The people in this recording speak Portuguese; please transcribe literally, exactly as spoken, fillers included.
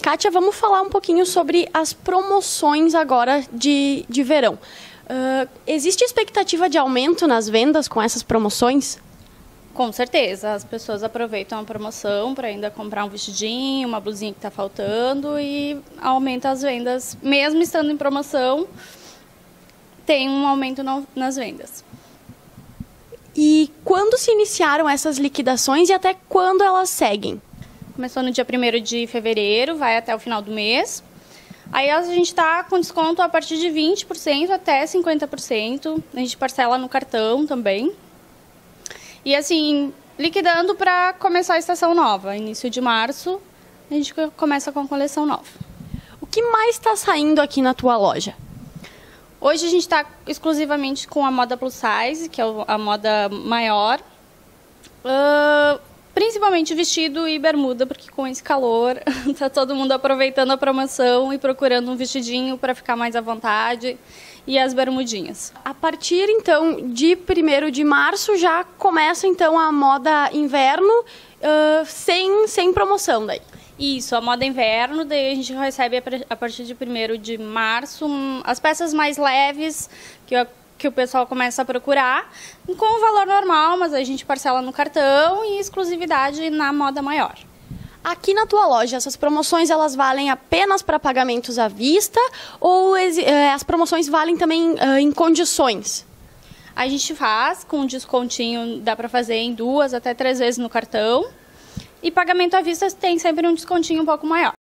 Kátia, vamos falar um pouquinho sobre as promoções agora de, de verão. Uh, existe expectativa de aumento nas vendas com essas promoções? Com certeza, as pessoas aproveitam a promoção para ainda comprar um vestidinho, uma blusinha que está faltando e aumenta as vendas. Mesmo estando em promoção, tem um aumento no, nas vendas. E quando se iniciaram essas liquidações e até quando elas seguem? Começou no dia primeiro de fevereiro, vai até o final do mês. Aí a gente está com desconto a partir de vinte por cento até cinquenta por cento. A gente parcela no cartão também. E assim, liquidando para começar a estação nova. Início de março, a gente começa com a coleção nova. O que mais está saindo aqui na tua loja? Hoje a gente está exclusivamente com a moda plus size, que é a moda maior. Uh, principalmente vestido e bermuda, porque com esse calor está todo mundo aproveitando a promoção e procurando um vestidinho para ficar mais à vontade. E as bermudinhas. A partir, então, de primeiro de março, já começa, então, a moda inverno uh, sem, sem promoção daí. Isso, a moda inverno, daí a gente recebe a partir de primeiro de março as peças mais leves que, eu, que o pessoal começa a procurar, com o valor normal, mas a gente parcela no cartão e exclusividade na moda maior. Aqui na tua loja, essas promoções elas valem apenas para pagamentos à vista ou eh, as promoções valem também eh, em condições? A gente faz com descontinho, dá para fazer em duas até três vezes no cartão. E pagamento à vista tem sempre um descontinho um pouco maior.